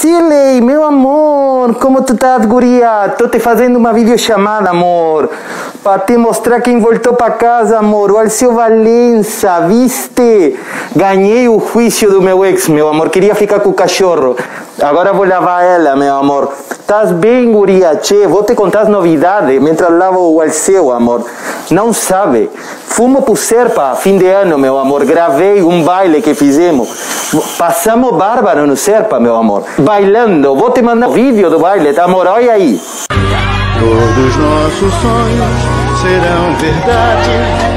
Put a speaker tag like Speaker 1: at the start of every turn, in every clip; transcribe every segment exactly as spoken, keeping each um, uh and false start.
Speaker 1: Siley, meu amor, como tu estás, guria? Tô te fazendo uma videochamada, amor, para te mostrar quem voltou para casa, amor, o Alceu Valença, viste? Ganhei o juízo do meu ex, meu amor, queria ficar com o cachorro, agora vou lavar ela, meu amor. Estás bem, guria? Che, vou te contar as novidades, mientras lavo o Alceu, amor. Não sabe, fumo pro Serpa, fim de ano, meu amor, gravei um baile que fizemos, passamos bárbaro no Serpa, meu amor, bailando, vou te mandar um vídeo do baile, tá, amor? Olha aí.
Speaker 2: Todos nossos sonhos serão verdade,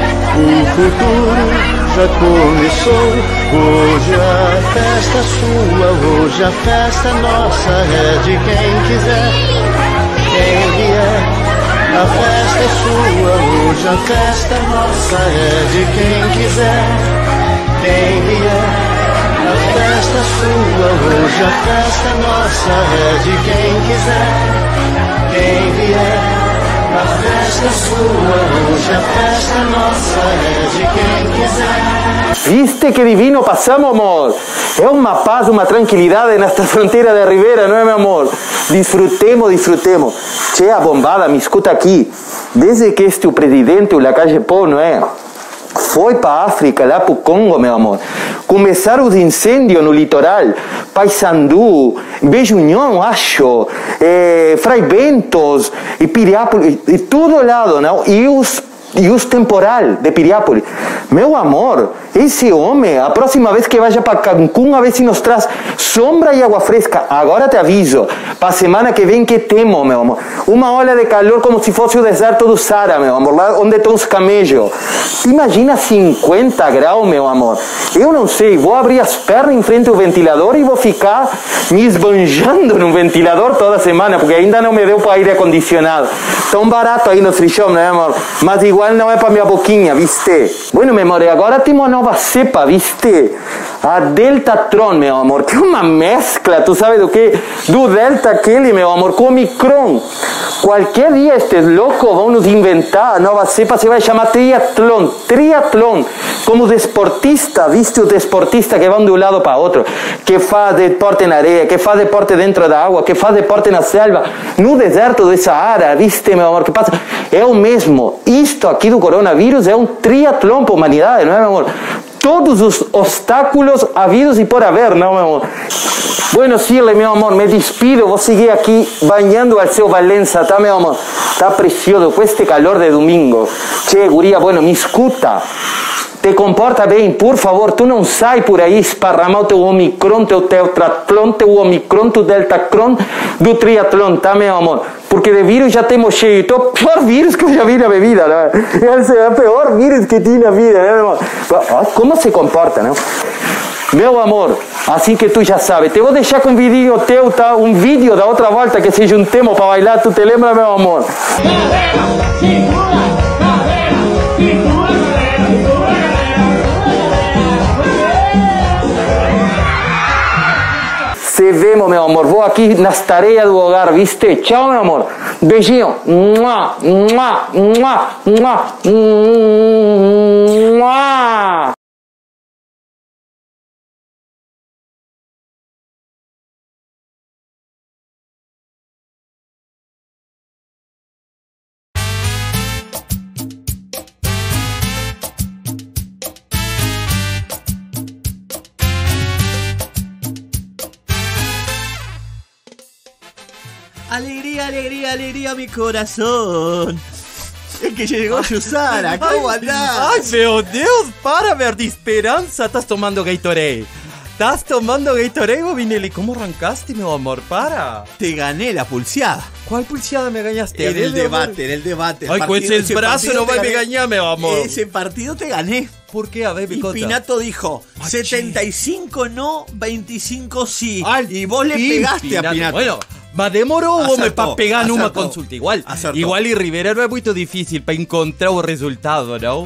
Speaker 2: o futuro já começou. Hoje a festa é sua, hoje a festa nossa, é de quem quiser, quem vier. A festa é sua, hoje a festa nossa, é de quem quiser, quem vier. A festa é sua, hoje a festa nossa, é de quem quiser, quem vier. A festa é sua, hoje a festa nossa, é de quem quiser.
Speaker 1: Viste que divino passamos, amor? É uma paz, uma tranquilidade nesta fronteira de Rivera, não é, meu amor? Disfrutemos, disfrutemos. Che, a bombada, me escuta aqui. Desde que este o presidente, o Lacalle Pou, não é? Foi para a África, lá para o Congo, meu amor. Começaram os incêndios no litoral. Paysandu, Bejunhão, acho, é, Fray Bentos, e Piriápolis, e todo lado, não? E os, e os temporal de Piriápolis. Meu amor, esse homem, a próxima vez que vaya para Cancún, a ver se nos traz sombra e água fresca. Agora te aviso, para a semana que vem que temo, meu amor. Uma ola de calor como se fosse o deserto do Saara, meu amor, lá onde estão os camellos. Te imagina cinquenta graus, meu amor? Eu não sei, vou abrir as pernas em frente ao ventilador e vou ficar me esbanjando no ventilador toda semana, porque ainda não me deu para aire acondicionado. Tão barato aí no free shop, né, amor? Mas igual não é para minha boquinha, viste? Bueno, meu amor, agora temos uma nova cepa, viste? A Deltatron, meu amor, que é uma mescla, tu sabes do que? Do Delta aquele, meu amor, com o Omicron. Qualquer dia estes loucos vão nos inventar a nova cepa, se vai chamar triatlon, triatlon, como desportista, viste, os desportistas que vão de um lado para outro, que faz deporte na areia, que faz deporte dentro da água, que faz deporte na selva, no deserto do Saara, viste, meu amor, que passa, é o mesmo, isto aqui do coronavírus é um triatlon para a humanidade, não é, meu amor? Todos os obstáculos havidos e por haver, não, meu amor? Bueno, Siley, meu amor, me despido, vou seguir aqui banhando o Alceu Valença, tá, meu amor? Tá precioso com este calor de domingo. Che, guria, bueno, me escuta. Te comporta bem, por favor, tu não sai por aí esparramar o teu Omicron, teu Tetratlon, teu Omicron, teu Deltacron do triatlon, tá, meu amor? Porque de vírus já temos cheio. Então, o pior vírus que eu já vi na minha vida, né? Esse é o pior vírus que tinha na vida, né, meu amor? Como se comporta, né? Meu amor, assim que tu já sabes, te vou deixar com um vídeo teu, tá? Um vídeo da outra volta que se juntemos para bailar, tu te lembra, meu amor? Se vemos, meu amor, vou aqui nas tareas do hogar, viste? Tchau, meu amor. Beijinho. Mua, mua, mua, mua, mua.
Speaker 3: Alegría, alegría, alegría, mi corazón. Es que llegó Yusara, ¿cómo andás?
Speaker 4: Ay, meu Deus, para ver de esperança. Estás tomando Gatorade. Estás tomando Gatorade, Bobinelli. ¿Cómo arrancaste, meu amor? Para.
Speaker 3: Te gané la pulseada.
Speaker 4: ¿Cuál pulseada me ganaste?
Speaker 3: En el debate, en el debate.
Speaker 4: Ay, con ese brazo no va a me ganar, meu amor.
Speaker 3: Ese partido te gané.
Speaker 4: ¿Por qué? A ver,
Speaker 3: Y Pinato dijo,
Speaker 4: Ay,
Speaker 3: setenta y cinco no, veinticinco sí.
Speaker 4: Ay,
Speaker 3: y vos le
Speaker 4: Pin,
Speaker 3: pegaste
Speaker 4: Pinato.
Speaker 3: a Pinato.
Speaker 4: Bueno, ¿me demoró o me
Speaker 3: Acertó,
Speaker 4: para pegar numa
Speaker 3: acertó,
Speaker 4: consulta? Igual,
Speaker 3: acertó.
Speaker 4: igual y Rivera no es muy difícil para encontrar un resultado, ¿no?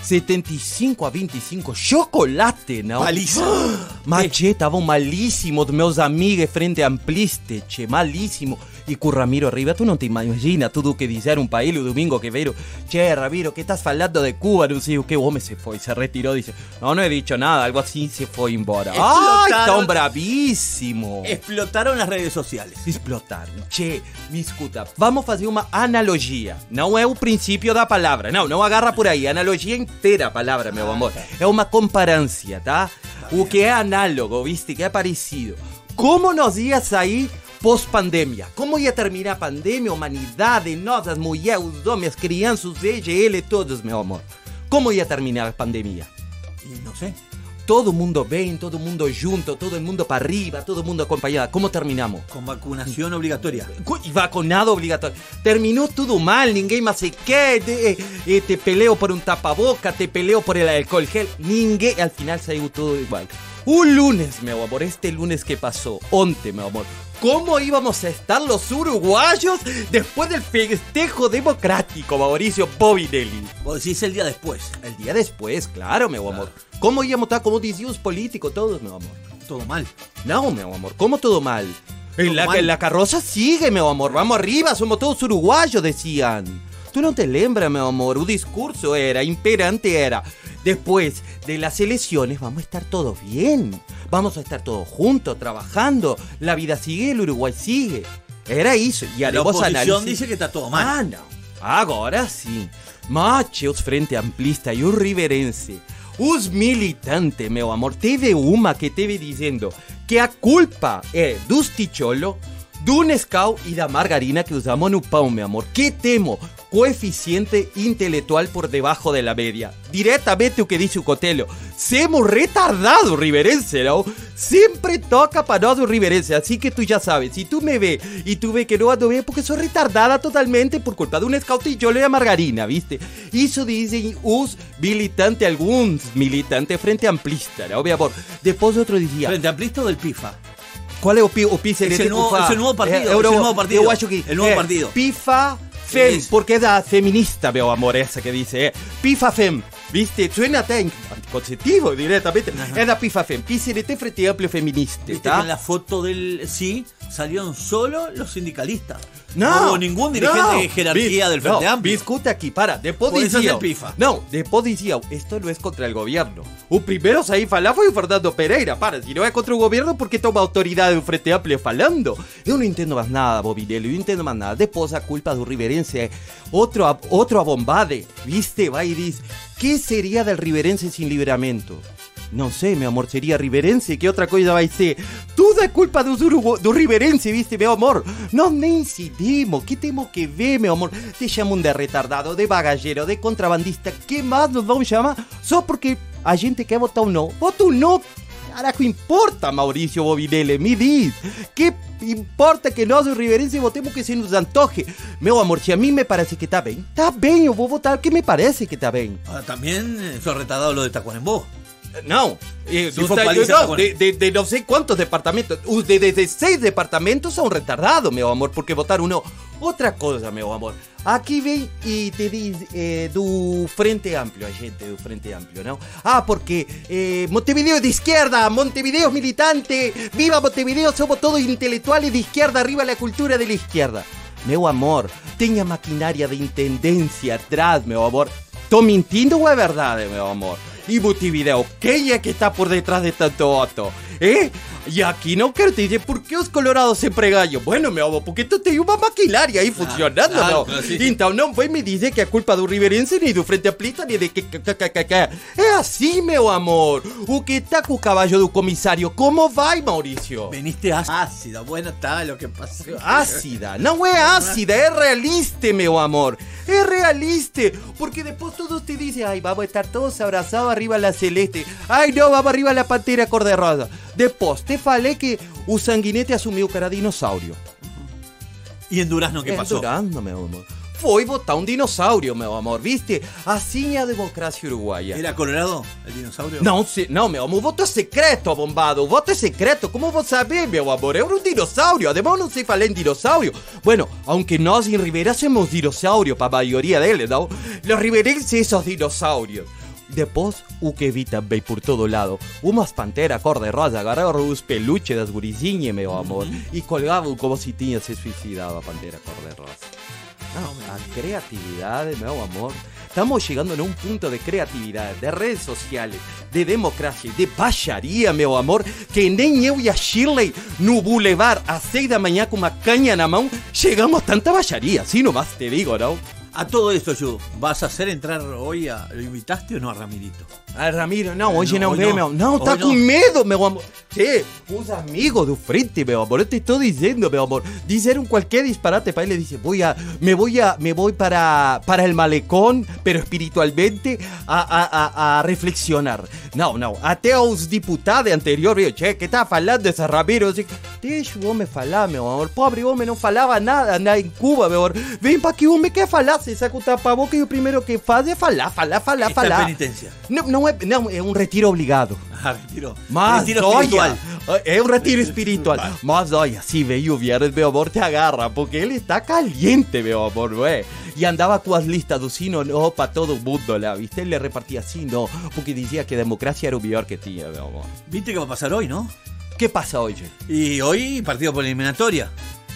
Speaker 4: setenta y cinco a veinticinco, chocolate, não?
Speaker 3: Malíssimo.
Speaker 4: Mas, che, estavam malíssimos meus amigos frente ampliste, che, malíssimo. E com o Ramiro arriba, tu não te imagina tudo o que disseram para ele o domingo que veio. Che, Ramiro, que estás falando de Cuba? Não sei o que, o homem se foi, se retirou, disse, não, não he dicho nada, algo assim, se foi embora. Ai, tão bravíssimo.
Speaker 3: Explotaron las redes sociales.
Speaker 4: Explotaram. Che, me escuta, vamos fazer uma analogia. Não é o princípio da palavra, não, não agarra por aí. Analogia inteira a palavra, meu amor. É uma comparância, tá? O que é análogo, viste, que é parecido. Como nós ia sair pós-pandemia? Como ia terminar a pandemia, a humanidade, nós, as mulheres, os homens, as crianças, os E G L, todos, meu amor? Como ia terminar a pandemia?
Speaker 3: Y no sé.
Speaker 4: Todo mundo bem, todo mundo junto, todo mundo para arriba, todo mundo acompanhado. Como terminamos?
Speaker 3: Con vacunación obligatoria.
Speaker 4: E vacunado obrigatório. Terminou tudo mal, ninguém mais se quer. Te, eh, te peleo por um tapaboca, te peleo por el alcohol gel. Ninguém, al final saiu tudo igual. Un lunes, meu amor, este lunes que passou, ontem, meu amor. ¿Cómo íbamos a estar los uruguayos después del festejo democrático, Mauricio Bovinelli?
Speaker 3: Vos decís el día después.
Speaker 4: El día después, claro, meu amor. ¿Cómo íbamos a estar como decían los políticos todos, meu amor?
Speaker 3: Todo mal.
Speaker 4: No, meu amor, ¿cómo todo mal? En la,
Speaker 3: mal.
Speaker 4: en la carroza sigue, meu amor. Vamos arriba, somos todos uruguayos, decían. Tú no te lembras, meu amor. Un discurso era, imperante era. Después de las elecciones vamos a estar todos bien. Vamos a estar todos juntos, trabajando. La vida sigue, el Uruguay sigue. Era eso. Y
Speaker 3: La oposición dice que está todo mal.
Speaker 4: Ah, não. Agora sim. Mas os frente amplista e os riverense, os militantes, meu amor, teve uma que teve dizendo que a culpa é dos ticholos, do Nescau e da margarina que usamos no pão, meu amor. Que temo coeficiente intelectual por debajo de la media. Directamente o que dice o Cotelo. Semos retardados, riverense, ¿no? Siempre toca para nós o riverense. Así que tú ya sabes, si tú me ves y tú ves que no ando bien, porque soy retardada totalmente por culpa de un scout y yo le da margarina, ¿viste? Isso dicen os militantes, alguns militantes frente amplista, ¿no? Mi amor. Después otro decía...
Speaker 3: ¿Frente amplista o del PIFA?
Speaker 4: Qual é o, pi, o P C?
Speaker 3: Es el nuevo, es el nuevo partido.
Speaker 4: É,
Speaker 3: es el nuevo partido.
Speaker 4: Eu acho que
Speaker 3: el nuevo
Speaker 4: é,
Speaker 3: partido.
Speaker 4: Pifa Fem,
Speaker 3: Isso.
Speaker 4: porque é da feminista, meu amor, essa que diz. É Pifa Fem, viste? Suena até anticonceptivo diretamente.
Speaker 3: Ajá.
Speaker 4: É da Pifa Fem, P C N T Frente Amplio Feminista,
Speaker 3: Viste que
Speaker 4: tá?
Speaker 3: en la foto del sí salieron solo los sindicalistas.
Speaker 4: Não,
Speaker 3: No hubo ningún dirigente
Speaker 4: não,
Speaker 3: de jerarquía
Speaker 4: vi-
Speaker 3: del Frente
Speaker 4: não,
Speaker 3: Amplio.
Speaker 4: Escuta aqui, para. Depois
Speaker 3: Por eso es
Speaker 4: diziam.
Speaker 3: el Pifa.
Speaker 4: Não, depois diziam, esto não é contra o governo. O primeiro a sair falar foi o Fernando Pereira. Para, se não é contra o governo, por que toma autoridade do Frente Amplio falando? Eu não entendo mais nada, Bovinelli, eu não entendo mais nada. Depois a culpa do riverense é outro, outro abombade, viste? Vai e diz, que seria del riverense sem livramento? Não sei, meu amor, seria riverense, que outra coisa vai ser? Tudo é culpa dos urugu do riverense, viste, meu amor? Nós nem incidimos, que temos que ver, meu amor? Te chamam de retardado, de bagageiro, de contrabandista, que mais nos vão chamar? Só porque a gente quer votar um não. Vota um não, caraca, importa, Maurício Bovinelli, me diz. Que importa que nós, os riverenses, votemos que se nos antoje? Meu amor, se a mim me parece que tá bem, tá bem, eu vou votar que me parece que tá bem.
Speaker 3: Ahora, también eh, fue retardado lo de Tacuarembó.
Speaker 4: Não, eh,
Speaker 3: Se
Speaker 4: do-
Speaker 3: for
Speaker 4: da-
Speaker 3: paliza,
Speaker 4: não,
Speaker 3: tá bom.
Speaker 4: de, de, de não sei quantos departamentos, os de dezesseis departamentos são retardados, meu amor, porque votaram não. Outra coisa, meu amor, aqui vem e te diz eh, do Frente Amplio, a gente do Frente Amplio, não? Ah, porque eh, Montevideo é de izquierda, Montevideo é militante, viva Montevideo, somos todos intelectuales de izquierda, arriba la cultura de la izquierda. Meu amor, tenha maquinaria de intendência atrás, meu amor. Tô mentindo ou é verdade, meu amor? E Montevideo, quem é que está por detrás de tanto voto? Eh? E aqui não quero te dizer por que os colorados sempre ganham. Bueno, meu amor, porque tu tem uma maquinaria aí funcionando,
Speaker 3: claro,
Speaker 4: não?
Speaker 3: claro, sim.
Speaker 4: Então não vai me dizer que é culpa do riverense, nem do Frente Amplista, nem de que, que, que, que, que. É assim, meu amor. O que tá com o caballo do comissário? Como vai, Maurício?
Speaker 3: Veniste ácida. Bueno, está lo que pasó.
Speaker 4: Ácida, não é ácida, é realista, meu amor. É realista, porque depois todos te dizem, ai, vamos estar todos abraçados arriba la celeste. Ai, não, vamos arriba la pantera cor-de-rosa. Depois te falei que o sanguinete assumiu que era dinossauro.
Speaker 3: ¿Y en Durazno qué
Speaker 4: É,
Speaker 3: pasó?
Speaker 4: Durazno, meu amor. Foi votar um dinossauro, meu amor, viste? Assim é a democracia uruguaia.
Speaker 3: ¿Era Colorado el dinosaurio?
Speaker 4: Não, se, não, meu amor, o voto é secreto, bombado. O voto é secreto. Como vou saber, meu amor? Era um dinossauro. Además, não sei falar em dinossauro. Bueno, aunque nós em Rivera somos dinossauros para a maioria deles, não? Los riverenses, esos dinosaurios. Depois, o que vi também por todo lado, umas panteras cor-de-rosa agarravam os peluches das gurizinhas, meu amor, uhum. e colgavam como se tinha se suicidado a pantera cor-de-rosa. Não, a criatividade, meu amor. Estamos chegando num ponto de criatividade, de redes sociais, de democracia, de baixaria, meu amor, que nem eu e a Shirley no Boulevard às seis da manhã com uma canha na mão chegamos a tanta baixaria, assim nomás te digo, não?
Speaker 3: A todo esto, Yu, ¿vas a hacer entrar hoy a... ¿Lo invitaste o no a Ramirito?
Speaker 4: A Ramiro, não, hoje não,
Speaker 3: hoy
Speaker 4: vem,
Speaker 3: no.
Speaker 4: meu. Não, tá
Speaker 3: Hoy
Speaker 4: com
Speaker 3: no.
Speaker 4: medo, meu amor. Che, os amigos do frente, meu amor, eu te estou dizendo, meu amor. Disseram qualquer disparate para ele, dice, voy a, me voy a, me voy para, para el malecón, pero espiritualmente a, a, a, a reflexionar. Não, não, até os deputados anteriores, viu, che, que tá falando esse Ramiro, assim, deixa o homem falar, meu amor. Pobre homem, não falava nada, nada em Cuba, meu amor. Vem para que o homem quer falar, se saca o tapa-boca e o primeiro que faz é falar, falar, falar,
Speaker 3: Esta
Speaker 4: falar.
Speaker 3: es penitencia.
Speaker 4: Não, não é, não, é um retiro obrigado.
Speaker 3: Ah, retiro.
Speaker 4: Mas
Speaker 3: retiro
Speaker 4: olha,
Speaker 3: espiritual.
Speaker 4: é um retiro espiritual. Mas olha, se veio o viernes, meu amor, te agarra, porque ele está caliente, meu amor, não é? E andava com as listas do sim ou não para todo mundo lá, viste? Ele repartia assim, não, porque dizia que a democracia era o melhor que tinha, meu amor.
Speaker 3: Viste que va a pasar hoy, ¿no?
Speaker 4: Que passa hoje?
Speaker 3: Y hoy partido por eliminatoria.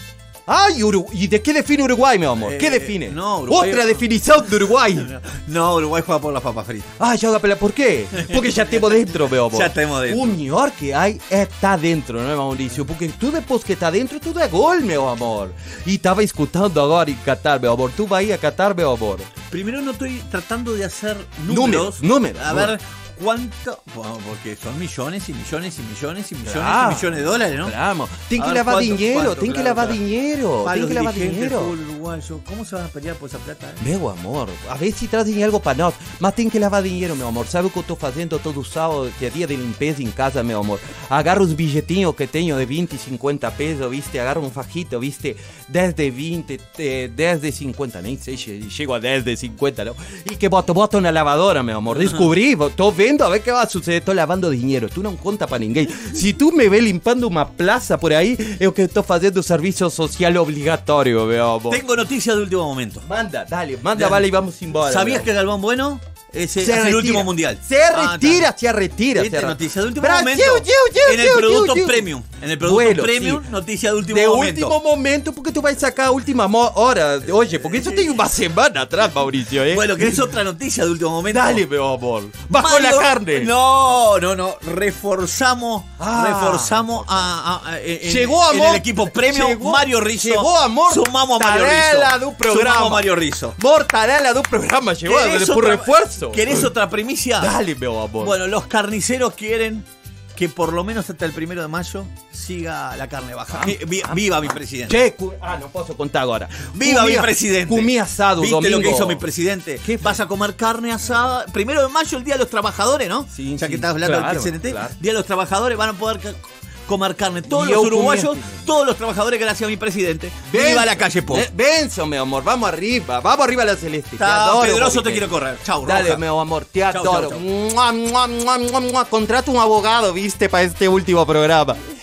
Speaker 4: Ai, Uru... e de que define Uruguai, meu amor?
Speaker 3: Eh,
Speaker 4: que define?
Speaker 3: no, Uruguai-
Speaker 4: Outra definição do Uruguai.
Speaker 3: No, Uruguay juega por las papas fritas.
Speaker 4: Ah, joga pela... Por quê? Porque já temos dentro, meu amor.
Speaker 3: Já temos dentro.
Speaker 4: O melhor que há é tá dentro, não é, Maurício? Porque tu depois que tá dentro, tudo é gol, meu amor. E tava escutando agora em Qatar, meu amor. Tu vai a Qatar, meu amor.
Speaker 3: Primero no estoy tratando de hacer
Speaker 4: Números,
Speaker 3: números.
Speaker 4: números.
Speaker 3: A ver cuánto. Bueno, porque son millones y millones y millones y millones
Speaker 4: Claro.
Speaker 3: y millones de dólares, ¿no?
Speaker 4: Claro. Tem
Speaker 3: A
Speaker 4: que
Speaker 3: ver,
Speaker 4: lavar
Speaker 3: ¿cuánto-
Speaker 4: dinheiro,
Speaker 3: cuánto?
Speaker 4: tem que
Speaker 3: Claro,
Speaker 4: lavar
Speaker 3: claro.
Speaker 4: dinheiro,
Speaker 3: Para
Speaker 4: tem
Speaker 3: los
Speaker 4: que lavar
Speaker 3: dirigentes del
Speaker 4: dinheiro.
Speaker 3: fútbol uruguayo, ¿cómo se van a pelear por esa plata? Eh?
Speaker 4: Meu amor, a ver se trazem algo para nós, mas tem que lavar dinheiro, meu amor. Sabe o que eu tô fazendo todo sábado, que é dia de limpeza em casa, meu amor? Agarro os bilhetinhos que tenho de vinte e cinquenta pesos, viste? Agarro um fajito, viste? dez de vinte, eh, dez de cinquenta, nem sei se chego a dez de cinquenta, não? E que boto, boto na lavadora, meu amor. Descobri, tô vendo, a ver que vai suceder. Tô lavando dinheiro, tu não conta pra ninguém. Se tu me vê limpando uma plaza por aí, é o que eu tô fazendo serviço social obrigatório, meu amor.
Speaker 3: Tengo noticias de último momento.
Speaker 4: Manda, dale, manda,
Speaker 3: Dale.
Speaker 4: vale, y vamos embora.
Speaker 3: ¿Sabías
Speaker 4: meu
Speaker 3: que Galván Bueno es,
Speaker 4: Se
Speaker 3: es el
Speaker 4: retira.
Speaker 3: último mundial?
Speaker 4: Se
Speaker 3: Ah,
Speaker 4: retira,
Speaker 3: está.
Speaker 4: se retira.
Speaker 3: Viste,
Speaker 4: se retira.
Speaker 3: noticia de último
Speaker 4: Brasil,
Speaker 3: momento.
Speaker 4: Diu, Diu,
Speaker 3: en el
Speaker 4: Diu,
Speaker 3: producto
Speaker 4: Diu, Diu.
Speaker 3: premium. En el producto
Speaker 4: Bueno,
Speaker 3: premium,
Speaker 4: sí.
Speaker 3: noticia de último
Speaker 4: De
Speaker 3: momento.
Speaker 4: último momento, porque tu vais sacar a última mo- hora de hoje, porque isso tem uma semana atrás, Mauricio, ¿eh?
Speaker 3: Bueno, ¿querés otra noticia de último momento?
Speaker 4: Dale, meu amor. Bajo la
Speaker 3: Mario-
Speaker 4: carne.
Speaker 3: No, no, no. Reforzamos,
Speaker 4: Ah.
Speaker 3: reforzamos a, a- a- en,
Speaker 4: Llegó
Speaker 3: en
Speaker 4: amor.
Speaker 3: el equipo premium
Speaker 4: Llegó-
Speaker 3: Mario Rizzo.
Speaker 4: Llegó amor.
Speaker 3: Sumamos a Mario
Speaker 4: Mortadela
Speaker 3: Rizzo.
Speaker 4: do programa.
Speaker 3: Sumamos a Mario Rizzo.
Speaker 4: Mortadela do programa, chegou
Speaker 3: ¿Querés
Speaker 4: por
Speaker 3: otra-
Speaker 4: refuerzo.
Speaker 3: ¿Querés otra primicia?
Speaker 4: Dale, meu amor.
Speaker 3: Bueno, los carniceros quieren que por lo menos hasta el primero de mayo siga la carne baja. Vi- vi- viva mi presidente.
Speaker 4: Che, cu- ah, não posso contar agora.
Speaker 3: Viva
Speaker 4: Comí-
Speaker 3: mi presidente.
Speaker 4: Comí asado
Speaker 3: ¿Viste
Speaker 4: domingo.
Speaker 3: lo que hizo mi presidente?
Speaker 4: ¿Qué fue?
Speaker 3: Vas a comer carne asada. Primero de mayo, el Día de los Trabajadores, ¿no?
Speaker 4: Sí,
Speaker 3: ya
Speaker 4: sí,
Speaker 3: que estás hablando
Speaker 4: claro,
Speaker 3: del P C N T.
Speaker 4: claro.
Speaker 3: Día de los Trabajadores van a poder ca- comer carne. Todos
Speaker 4: Y
Speaker 3: los
Speaker 4: yo
Speaker 3: uruguayos,
Speaker 4: comí-
Speaker 3: todos los trabajadores, gracias a mi presidente.
Speaker 4: Ven-
Speaker 3: Viva la calle Po.
Speaker 4: Eh, Benzo, meu amor, vamos arriba, vamos arriba a la celeste. Te
Speaker 3: Está
Speaker 4: adoro,
Speaker 3: Pedroso, te
Speaker 4: Bobby.
Speaker 3: quiero correr. Chau,
Speaker 4: Dale,
Speaker 3: Roja.
Speaker 4: meu amor, te
Speaker 3: Chau, chau,
Speaker 4: adoro.
Speaker 3: chau.
Speaker 4: Mua, mua, mua, mua, mua. Contrata un abogado, viste, para este último programa.